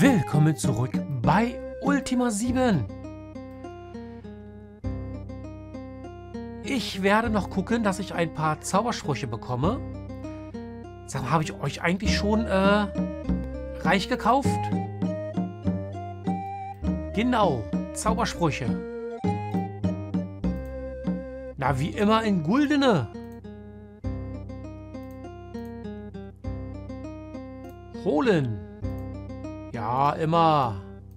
Willkommen zurück bei Ultima 7. Ich werde noch gucken, dass ich ein paar Zaubersprüche bekomme. Sag mal, habe ich euch eigentlich schon reich gekauft? Genau, Zaubersprüche. Na, wie immer in Guldene. Holen. Ja, immer.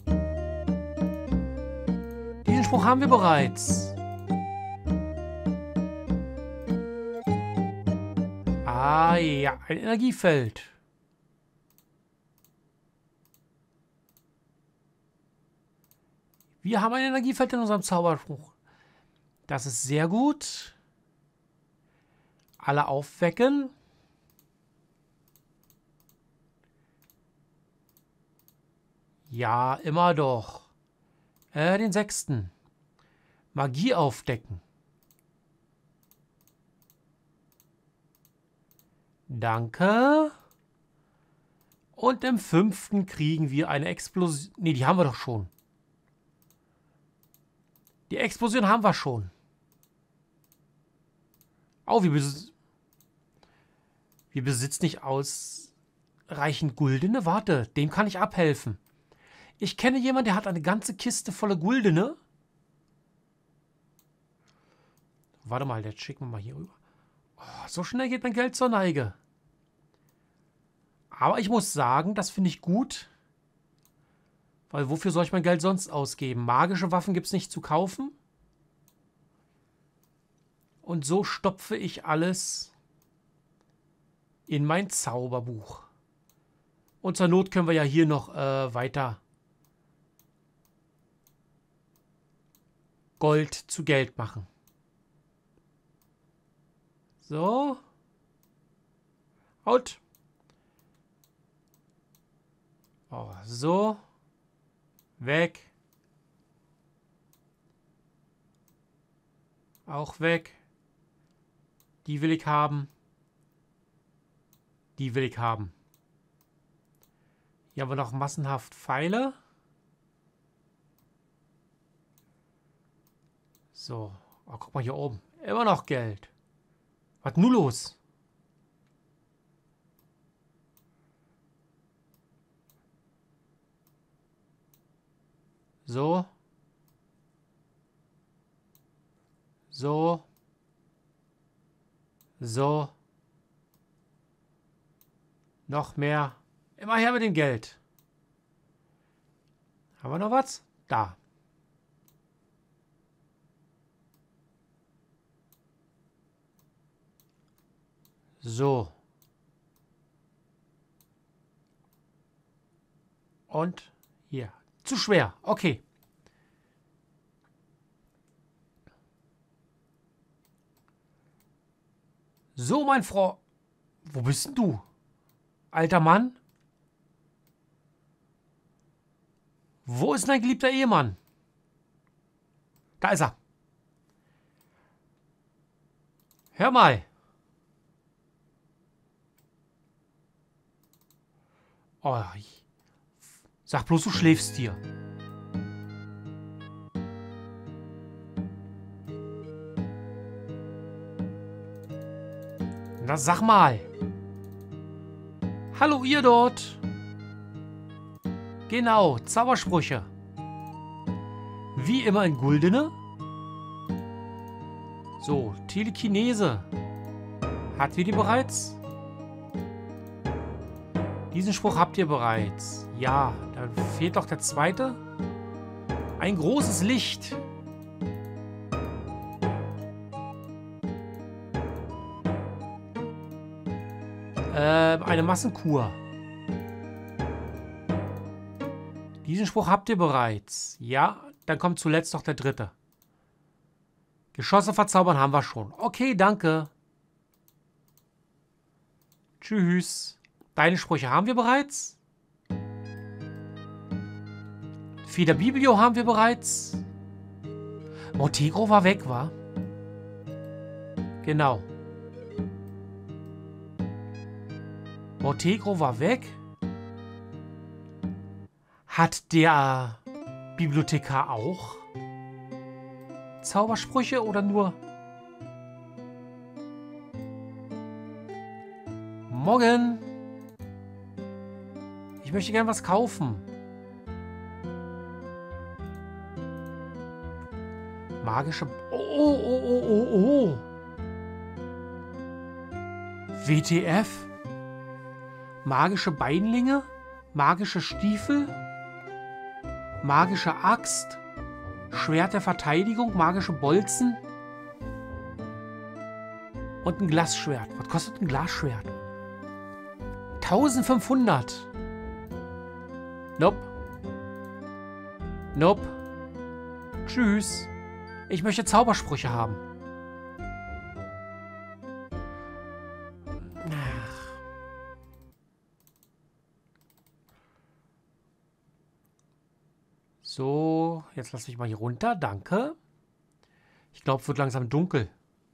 Diesen Spruch haben wir bereits. Ah ja, ein Energiefeld. Wir haben ein Energiefeld in unserem Zauberspruch. Das ist sehr gut. Alle aufwecken. Ja, immer doch. Den 6. Magie aufdecken. Danke. Und im 5. kriegen wir eine Explosion. Ne, die haben wir doch schon. Die Explosion haben wir schon. Oh, wir besitzen nicht ausreichend Guldene. Warte, dem kann ich abhelfen. Ich kenne jemanden, der hat eine ganze Kiste voller Guldene. Warte mal, jetzt schicken wir mal hier rüber. Oh, so schnell geht mein Geld zur Neige. Aber ich muss sagen, das finde ich gut. Weil wofür soll ich mein Geld sonst ausgeben? Magische Waffen gibt es nicht zu kaufen. Und so stopfe ich alles in mein Zauberbuch. Und zur Not können wir ja hier noch weiter Gold zu Geld machen. So. Out. Oh, so. Weg. Auch weg. Die will ich haben. Die will ich haben. Hier haben wir noch massenhaft Pfeile. So. Oh, guck mal hier oben. Immer noch Geld. Was nun los? So. So. So. Noch mehr. Immer her mit dem Geld. Haben wir noch was? Da. So. Und hier. Zu schwer. Okay. So, mein Freund. Wo bist denn du? Alter Mann? Wo ist dein geliebter Ehemann? Da ist er. Hör mal. Oh, sag bloß, du schläfst hier. Na, sag mal. Hallo, ihr dort. Genau, Zaubersprüche. Wie immer in Guldene. So, Telekinese. Hatten wir die bereits? Diesen Spruch habt ihr bereits. Ja, dann fehlt doch der 2. Ein großes Licht. Eine Massenkur. Diesen Spruch habt ihr bereits. Ja, dann kommt zuletzt noch der 3. Geschosse verzaubern haben wir schon. Okay, danke. Tschüss. Deine Sprüche haben wir bereits. Fieder Biblio haben wir bereits. Montegro war weg, wa? Genau. Montegro war weg. Hat der Bibliothekar auch Zaubersprüche oder nur... Morgen. Ich möchte gern was kaufen. Magische... Oh. WTF? Magische Beinlinge? Magische Stiefel? Magische Axt? Schwert der Verteidigung? Magische Bolzen? Und ein Glasschwert. Was kostet ein Glasschwert? 1500. Nope. Tschüss. Ich möchte Zaubersprüche haben. So, jetzt lass mich mal hier runter. Danke. Ich glaube, es wird langsam dunkel.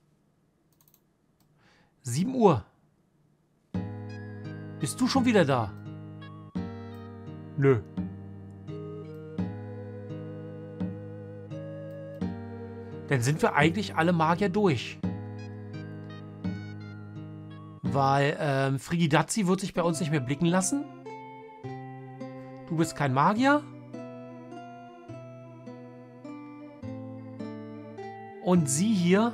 7 Uhr. Bist du schon wieder da? Nö. Dann sind wir eigentlich alle Magier durch. Weil Frigidazzi wird sich bei uns nicht mehr blicken lassen. Du bist kein Magier. Und sie hier...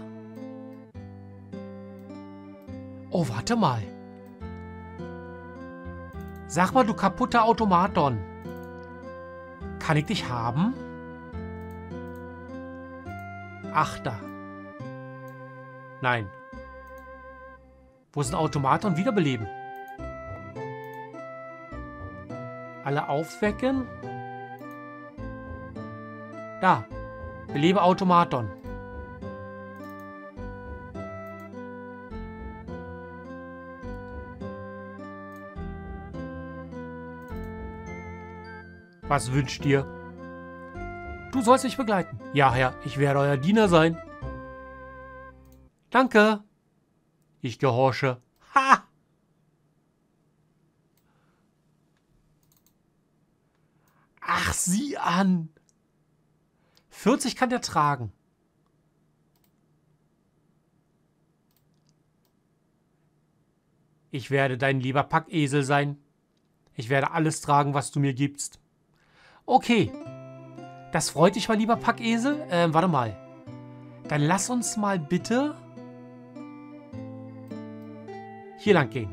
Oh, warte mal. Sag mal, du kaputter Automaton. Kann ich dich haben? Achter. Nein. Wo ist ein Automaton? Wiederbeleben. Alle aufwecken. Da. Belebe Automaton. Was wünscht ihr? Du sollst mich begleiten. Ja, Herr, ich werde euer Diener sein. Danke. Ich gehorche. Ha! Ach, sieh an. 40 kann der tragen. Ich werde dein lieber Packesel sein. Ich werde alles tragen, was du mir gibst. Okay. Das freut dich, mein lieber Packesel. Warte mal. Dann lass uns mal bitte hier lang gehen.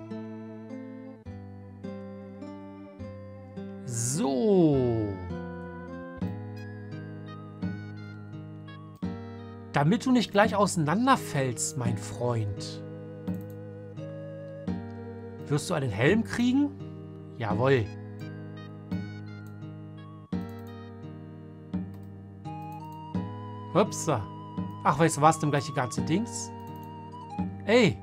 So. Damit du nicht gleich auseinanderfällst, mein Freund. Wirst du einen Helm kriegen? Jawohl. Upsa. Ach, weißt du was, denn gleich die ganze Dings? Ey.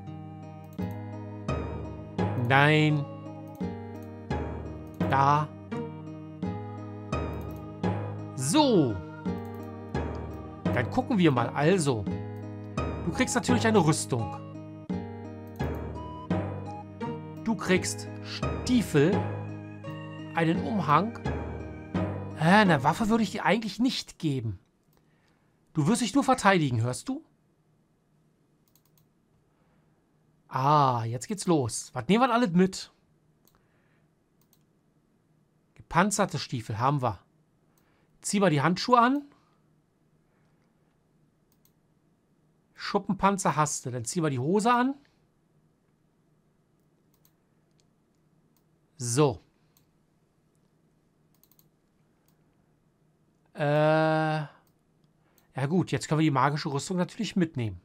Nein. Da. So. Dann gucken wir mal. Also. Du kriegst natürlich eine Rüstung. Du kriegst Stiefel. Einen Umhang. Eine Waffe würde ich dir eigentlich nicht geben. Du wirst dich nur verteidigen, hörst du? Ah, jetzt geht's los. Was nehmen wir alles mit? Gepanzerte Stiefel haben wir. Zieh mal die Handschuhe an. Schuppenpanzer hast du. Dann zieh mal die Hose an. So. Ja gut, jetzt können wir die magische Rüstung natürlich mitnehmen.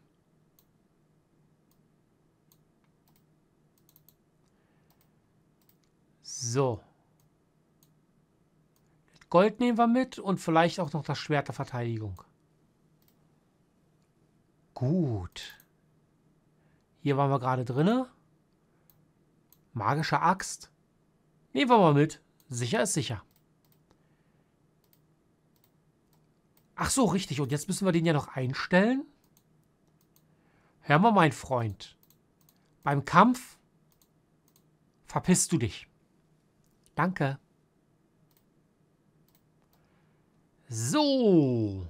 So. Gold nehmen wir mit und vielleicht auch noch das Schwert der Verteidigung. Gut. Hier waren wir gerade drin. Magische Axt. Nehmen wir mal mit. Sicher ist sicher. Ach so, richtig. Und jetzt müssen wir den ja noch einstellen. Hör mal, mein Freund. Beim Kampf verpisst du dich. Danke. So.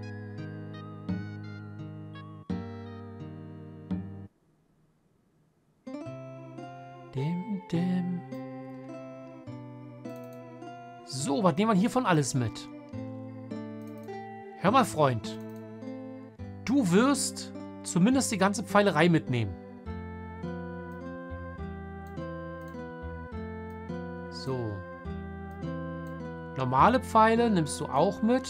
So, was nehmen wir hiervon alles mit? Hör mal, Freund. Du wirst zumindest die ganze Pfeilerei mitnehmen. So. Normale Pfeile nimmst du auch mit.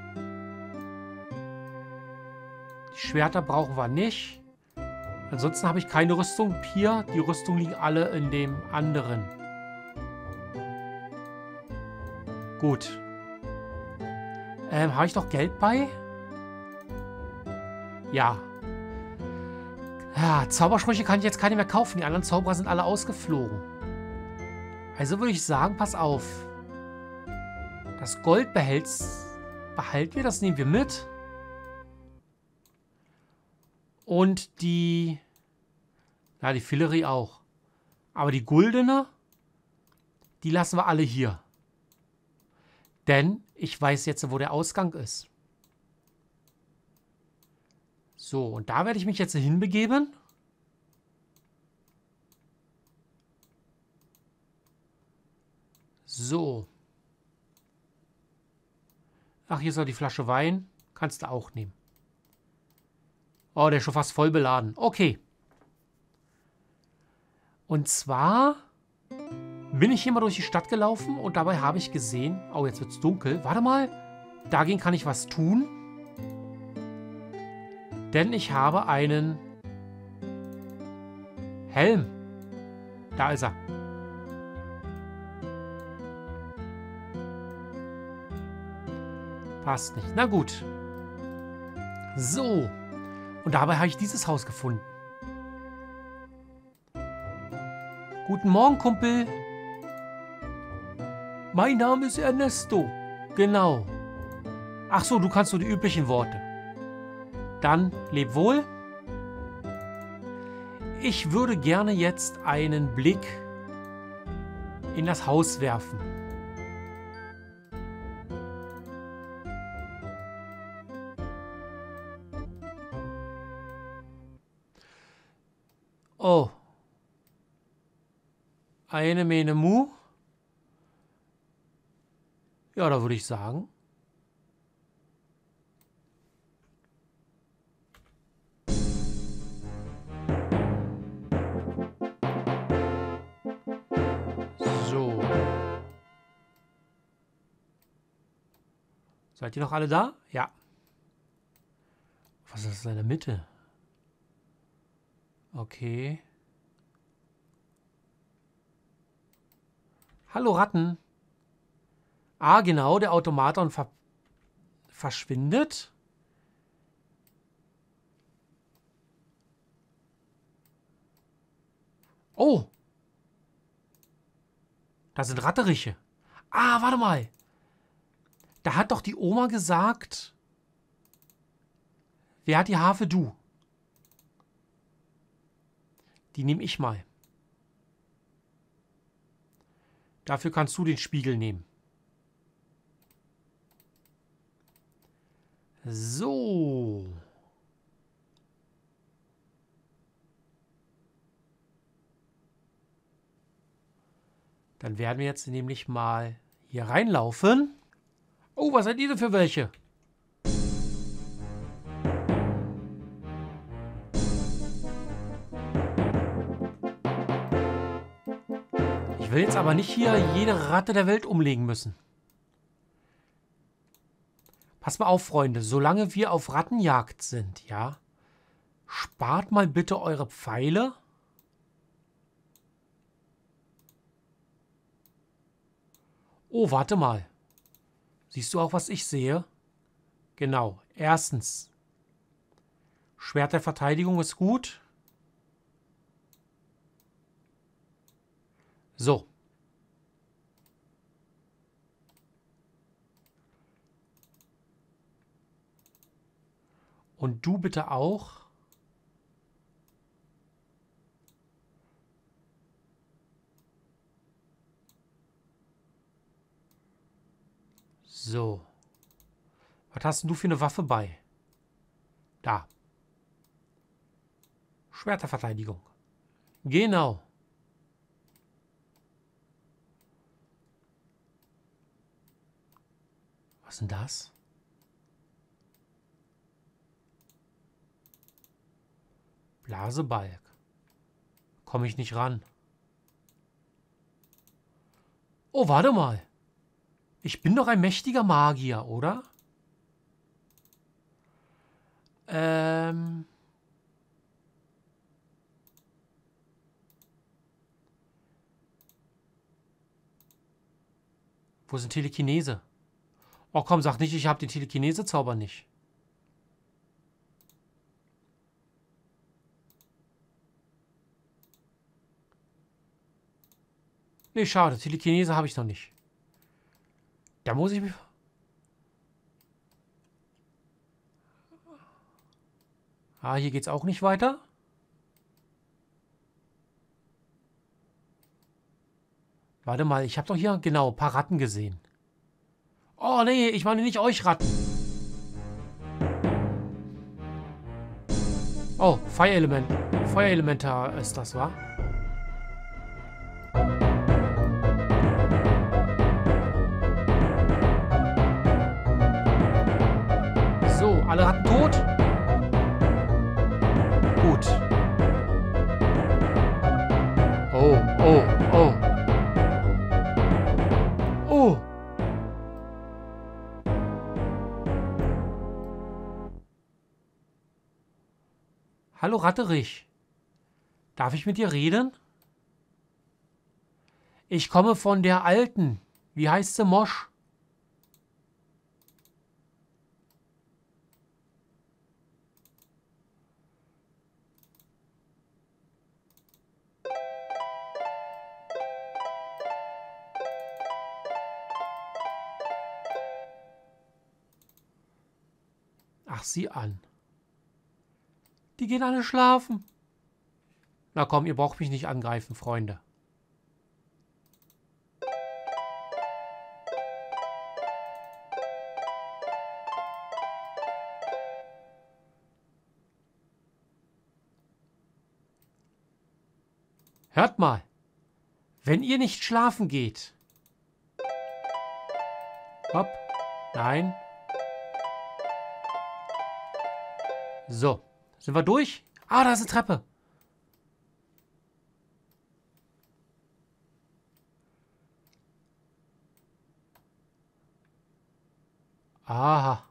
Die Schwerter brauchen wir nicht. Ansonsten habe ich keine Rüstung hier. Die Rüstungen liegen alle in dem anderen. Gut. Habe ich noch Geld bei? Ja. Ja, Zaubersprüche kann ich jetzt keine mehr kaufen. Die anderen Zauberer sind alle ausgeflogen. Also würde ich sagen, pass auf. Das Gold behalten wir, das nehmen wir mit. Und die... Ja, die Fillerie auch. Aber die Guldene, die lassen wir alle hier. Denn ich weiß jetzt, wo der Ausgang ist. So, und da werde ich mich jetzt hinbegeben. So. Ach, hier ist noch die Flasche Wein. Kannst du auch nehmen. Oh, der ist schon fast voll beladen. Okay. Und zwar bin ich hier mal durch die Stadt gelaufen und dabei habe ich gesehen... Oh, jetzt wird es dunkel. Warte mal. Dagegen kann ich was tun. Denn ich habe einen Helm. Da ist er. Passt nicht. Na gut. So. Und dabei habe ich dieses Haus gefunden. Guten Morgen, Kumpel. Mein Name ist Ernesto. Genau. Ach so, du kannst nur die üblichen Worte. Dann leb wohl. Ich würde gerne jetzt einen Blick in das Haus werfen. Oh. Eine Mene Mu. Ja, da würde ich sagen. So. Seid ihr noch alle da? Ja. Was ist das in der Mitte? Okay. Hallo Ratten. Ah, genau, der Automaton verschwindet. Oh. Da sind Ratteriche. Ah, warte mal. Da hat doch die Oma gesagt... Wer hat die Harfe? Du. Die nehme ich mal. Dafür kannst du den Spiegel nehmen. So. Dann werden wir jetzt nämlich mal hier reinlaufen. Oh, was seid ihr denn für welche? Ich will jetzt aber nicht hier jede Ratte der Welt umlegen müssen. Pass mal auf, Freunde. Solange wir auf Rattenjagd sind, ja, spart mal bitte eure Pfeile. Oh, warte mal. Siehst du auch, was ich sehe? Genau. Erstens. Schwert der Verteidigung ist gut. So. Und du bitte auch. So. Was hast denn du für eine Waffe bei? Da. Schwerterverteidigung. Genau. Was ist denn das? Blasebalg. Komme ich nicht ran. Oh, warte mal. Ich bin doch ein mächtiger Magier, oder? Wo sind Telekinese? Oh komm, sag nicht, ich habe den Telekinese-Zauber nicht. Nee, schade. Telekinese habe ich noch nicht. Da muss ich mich... Ah, hier geht's auch nicht weiter. Warte mal, ich habe doch hier genau ein paar Ratten gesehen. Oh nee, ich meine nicht euch Ratten. Oh, Feuerelement. Feuerelementar ist das, wa? So, alle Ratten tot? Gut. Oh, oh, oh. Oh. Hallo Ratterich. Darf ich mit dir reden? Ich komme von der Alten. Wie heißt sie, Mosch? Ach, sieh an. Die gehen alle schlafen. Na komm, ihr braucht mich nicht angreifen, Freunde. Hört mal. Wenn ihr nicht schlafen geht. Hopp. Nein. So. Sind wir durch? Ah, da ist eine Treppe. Aha.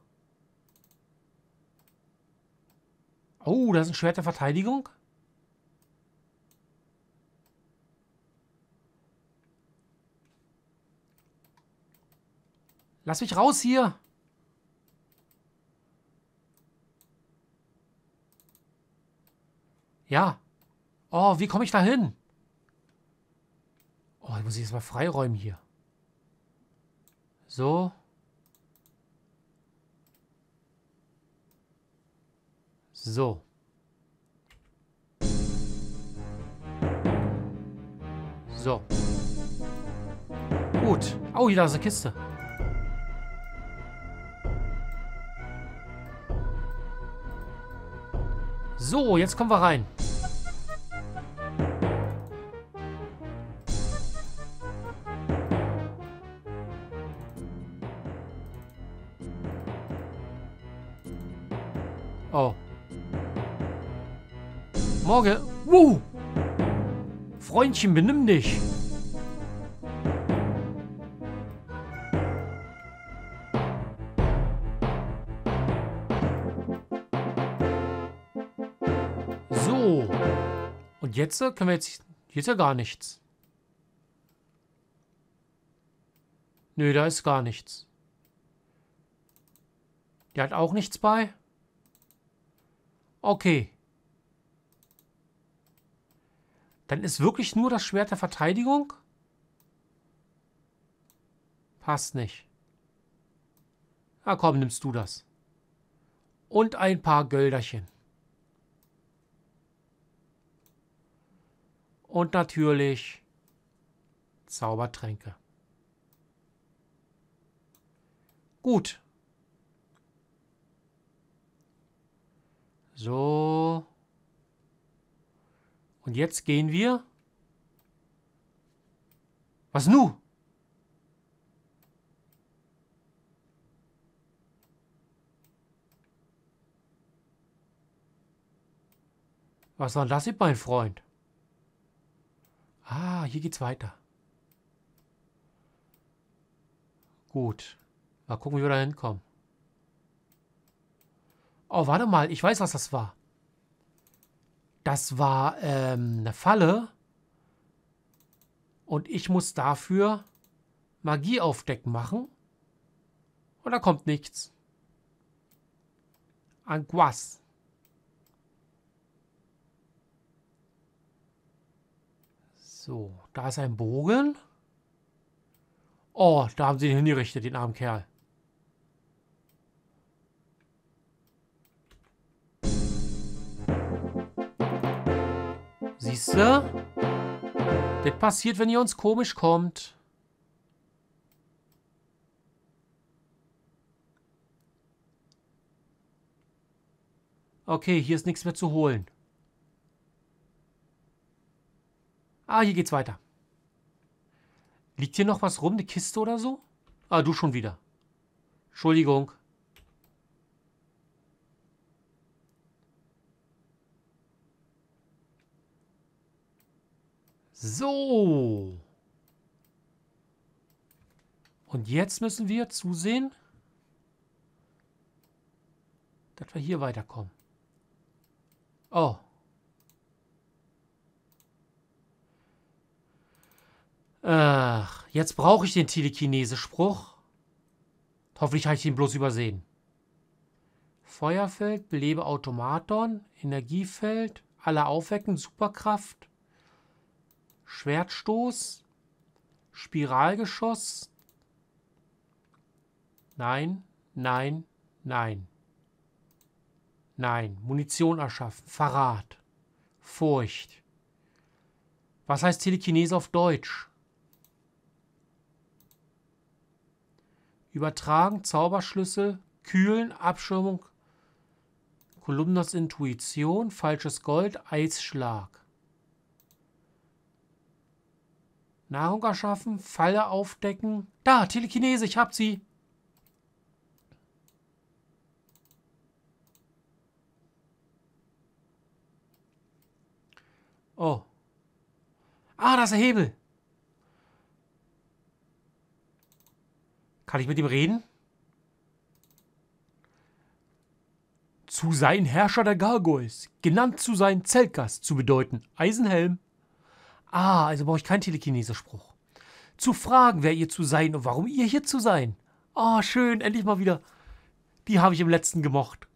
Oh, da ist ein Schwert der Verteidigung. Lass mich raus hier. Ja. Oh, wie komme ich da hin? Oh, ich muss ich jetzt mal freiräumen hier. So. So. So. Gut. Oh, hier da ist eine Kiste. So, jetzt kommen wir rein. Oh. Morgen. Freundchen, benimm dich. So. Und jetzt können wir jetzt... Hier ist ja gar nichts. Nö, da ist gar nichts. Der hat auch nichts bei. Okay. Dann ist wirklich nur das Schwert der Verteidigung? Passt nicht. Na komm, nimmst du das. Und ein paar Gölderchen. Und natürlich Zaubertränke. Gut. So. Und jetzt gehen wir. Was nu? Was war das jetzt, mein Freund? Ah, hier geht's weiter. Gut. Mal gucken, wie wir da hinkommen. Oh, warte mal. Ich weiß, was das war. Das war eine Falle. Und ich muss dafür Magieaufdecken machen. Und da kommt nichts. Angoisse. So, da ist ein Bogen. Oh, da haben sie ihn hingerichtet, den armen Kerl. Siehst du? Das passiert, wenn ihr uns komisch kommt. Okay, hier ist nichts mehr zu holen. Ah, hier geht's weiter. Liegt hier noch was rum? Eine Kiste oder so? Ah, du schon wieder. Entschuldigung. So. Und jetzt müssen wir zusehen, dass wir hier weiterkommen. Oh. Ach, jetzt brauche ich den Telekinese-Spruch. Hoffentlich habe ich ihn bloß übersehen. Feuerfeld, belebe Automaton, Energiefeld, alle aufwecken, Superkraft, Schwertstoß, Spiralgeschoss. Nein, nein, nein. Nein, Munition erschaffen, Verrat, Furcht. Was heißt Telekinese auf Deutsch? Übertragen, Zauberschlüssel, Kühlen, Abschirmung, Kolumnas Intuition, falsches Gold, Eisschlag. Nahrung erschaffen, Falle aufdecken. Da, Telekinese, ich hab sie. Oh. Ah, da ist der Hebel. Kann ich mit ihm reden? Zu sein Herrscher der Gargoyles, genannt zu sein Zeltgast, zu bedeuten Eisenhelm. Ah, also brauche ich keinen Telekinese-Spruch. Zu fragen, wer ihr zu sein und warum ihr hier zu sein. Ah, schön, endlich mal wieder. Die habe ich im letzten gemocht.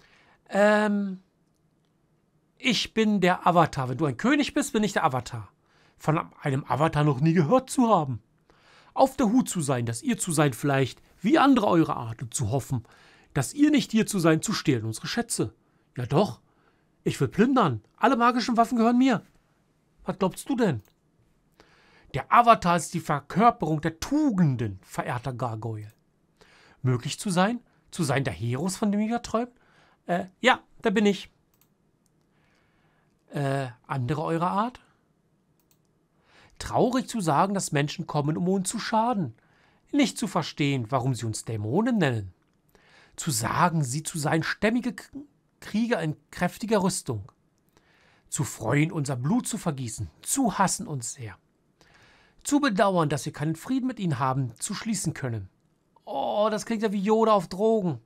Ich bin der Avatar. Wenn du ein König bist, bin ich der Avatar. Von einem Avatar noch nie gehört zu haben. Auf der Hut zu sein, dass ihr zu sein vielleicht wie andere eure Art und zu hoffen, dass ihr nicht hier zu sein, zu stehlen unsere Schätze. Ja doch, ich will plündern. Alle magischen Waffen gehören mir. Was glaubst du denn? Der Avatar ist die Verkörperung der Tugenden, verehrter Gargoyle. Möglich zu sein der Heros, von dem ihr träumt? Ja, da bin ich. Andere eurer Art? Traurig zu sagen, dass Menschen kommen, um uns zu schaden. Nicht zu verstehen, warum sie uns Dämonen nennen. Zu sagen, sie zu sein stämmige Krieger in kräftiger Rüstung. Zu freuen, unser Blut zu vergießen. Zu hassen uns sehr. Zu bedauern, dass wir keinen Frieden mit ihnen haben, zu schließen können. Oh, das klingt ja wie Yoda auf Drogen.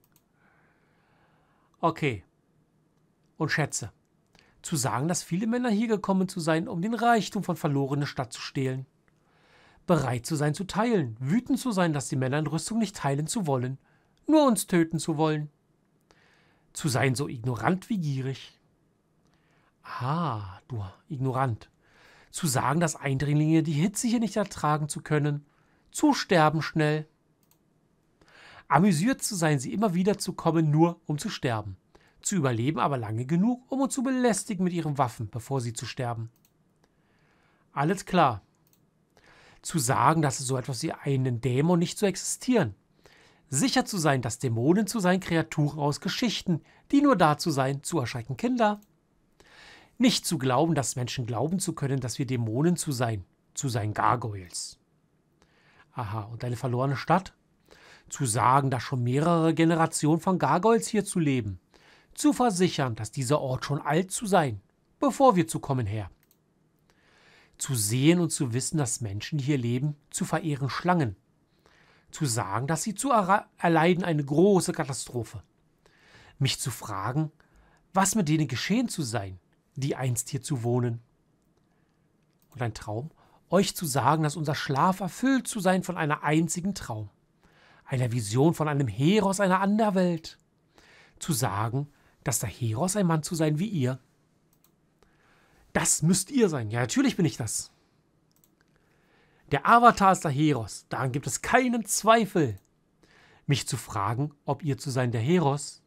Okay. Und Schätze. Zu sagen, dass viele Männer hier gekommen zu sein, um den Reichtum von verlorener Stadt zu stehlen. Bereit zu sein, zu teilen. Wütend zu sein, dass die Männer in Rüstung nicht teilen zu wollen. Nur uns töten zu wollen. Zu sein so ignorant wie gierig. Ah, du ignorant. Zu sagen, dass Eindringlinge die Hitze hier nicht ertragen zu können. Zu sterben schnell. Amüsiert zu sein, sie immer wieder zu kommen, nur um zu sterben. Zu überleben aber lange genug, um uns zu belästigen mit ihren Waffen, bevor sie zu sterben. Alles klar. Zu sagen, dass es so etwas wie einen Dämon nicht so existieren. sicher zu sein, dass Dämonen zu seien Kreaturen aus Geschichten, die nur dazu seien, zu erschrecken Kinder. Nicht zu glauben, dass Menschen glauben zu können, dass wir Dämonen zu seien Gargoyles. Aha, und eine verlorene Stadt? Zu sagen, dass schon mehrere Generationen von Gargoyles hier zu leben. Zu versichern, dass dieser Ort schon alt zu sein, bevor wir zu kommen her. Zu sehen und zu wissen, dass Menschen, die hier leben, zu verehren Schlangen. Zu sagen, dass sie zu erleiden eine große Katastrophe. Mich zu fragen, was mit denen geschehen zu sein, die einst hier zu wohnen. Und ein Traum, euch zu sagen, dass unser Schlaf erfüllt zu sein von einer einzigen Traum. Einer Vision von einem Heros einer Anderwelt. Zu sagen, dass der Heros ein Mann zu sein wie ihr. Das müsst ihr sein. Ja, natürlich bin ich das. Der Avatar ist der Heros. Daran gibt es keinen Zweifel. Mich zu fragen, ob ihr zu sein der Heros.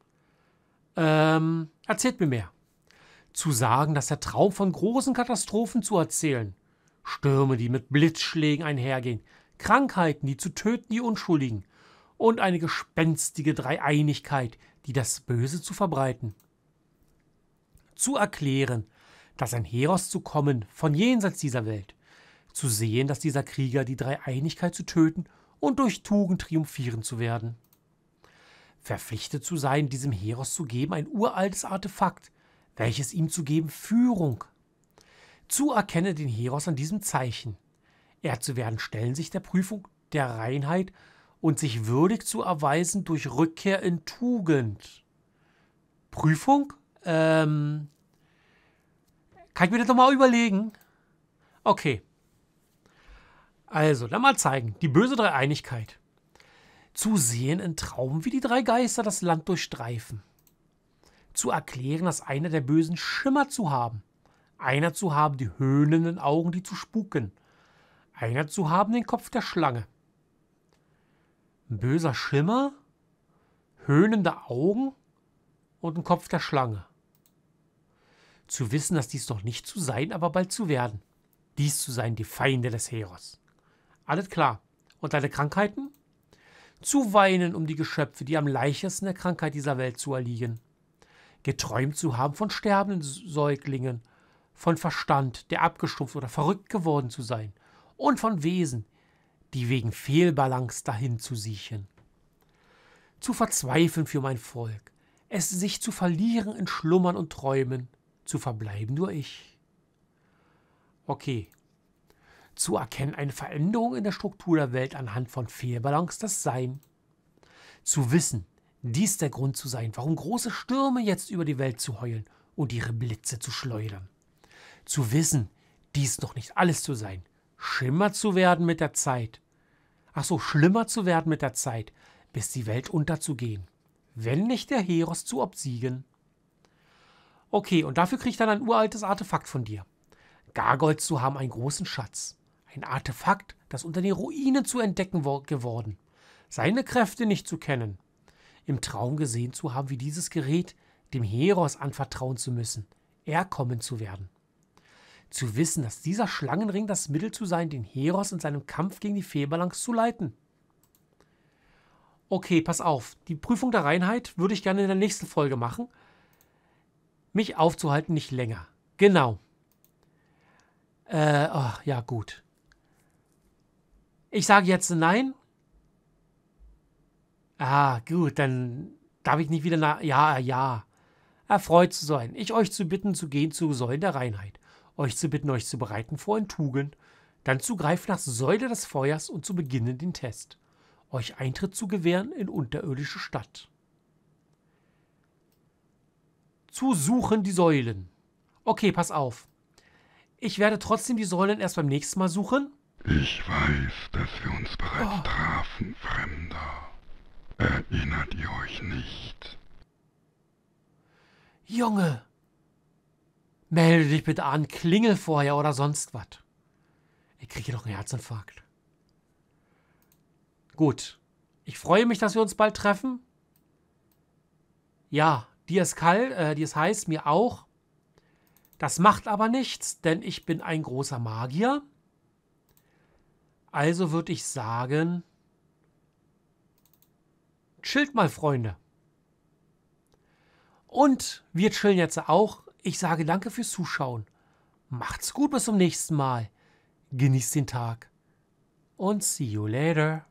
Erzählt mir mehr. Zu sagen, dass der Traum von großen Katastrophen zu erzählen. Stürme, die mit Blitzschlägen einhergehen. Krankheiten, die zu töten die Unschuldigen. Und eine gespenstige Dreieinigkeit, die das Böse zu verbreiten. Zu erklären, dass ein Heros zu kommen von jenseits dieser Welt. Zu sehen, dass dieser Krieger die Dreieinigkeit zu töten und durch Tugend triumphieren zu werden. Verpflichtet zu sein, diesem Heros zu geben ein uraltes Artefakt, welches ihm zu geben Führung. Zu erkennen den Heros an diesem Zeichen. Er zu werden stellen sich der Prüfung der Reinheit und sich würdig zu erweisen durch Rückkehr in Tugend. Prüfung? Kann ich mir das nochmal überlegen? Okay. Also, dann mal zeigen. Die böse Dreieinigkeit. Zu sehen in Traum, wie die drei Geister das Land durchstreifen. Zu erklären, dass einer der Bösen Schimmer zu haben. Einer zu haben die höhnenden Augen, die zu spuken. Einer zu haben den Kopf der Schlange. Ein böser Schimmer, höhnende Augen und ein Kopf der Schlange. Zu wissen, dass dies noch nicht zu sein, aber bald zu werden. Dies zu sein, die Feinde des Heros. Alles klar. Und deine Krankheiten? Zu weinen um die Geschöpfe, die am leichtesten der Krankheit dieser Welt zu erliegen. Geträumt zu haben von sterbenden Säuglingen, von Verstand, der abgestumpft oder verrückt geworden zu sein. Und von Wesen, die wegen Fehlbalance dahin zu siechen. Zu verzweifeln für mein Volk, es sich zu verlieren in Schlummern und Träumen, zu verbleiben nur ich. Okay. Zu erkennen eine Veränderung in der Struktur der Welt anhand von Fehlbalance das Sein. Zu wissen, dies der Grund zu sein, warum große Stürme jetzt über die Welt zu heulen und ihre Blitze zu schleudern. Zu wissen, dies noch nicht alles zu sein, schlimmer zu werden mit der Zeit. Schlimmer zu werden mit der Zeit, bis die Welt unterzugehen, wenn nicht der Heros zu obsiegen. Okay, und dafür kriege ich dann ein uraltes Artefakt von dir. Gargoyles zu haben einen großen Schatz. Ein Artefakt, das unter den Ruinen zu entdecken geworden. Seine Kräfte nicht zu kennen. Im Traum gesehen zu haben, wie dieses Gerät dem Heros anvertrauen zu müssen. Er kommen zu werden. Zu wissen, dass dieser Schlangenring das Mittel zu sein, den Heros in seinem Kampf gegen die Fehlbalance zu leiten. Okay, pass auf. Die Prüfung der Reinheit würde ich gerne in der nächsten Folge machen. Mich aufzuhalten nicht länger. Genau. Ja, gut. Ich sage jetzt nein. Gut, dann darf ich nicht wieder ja. Erfreut zu sein. Ich euch zu bitten, zu gehen zu Säulen der Reinheit. Euch zu bitten, euch zu bereiten vor in Tugend. Dann zu greifen nach Säule des Feuers und zu beginnen den Test. Euch Eintritt zu gewähren in unterirdische Stadt. Zu suchen die Säulen. Okay, pass auf. Ich werde trotzdem die Säulen erst beim nächsten Mal suchen. Ich weiß, dass wir uns bereits trafen, Fremder. Erinnert ihr euch nicht? Junge, melde dich bitte an, klingel vorher oder sonst was. Ich kriege noch einen Herzinfarkt. Gut, ich freue mich, dass wir uns bald treffen. Ja, dir ist kalt, dir ist heiß, mir auch. Das macht aber nichts, denn ich bin ein großer Magier. Also würde ich sagen, Chillt mal, Freunde. Und wir chillen jetzt auch. Ich sage danke fürs Zuschauen. Macht's gut, bis zum nächsten Mal. Genießt den Tag. Und see you later.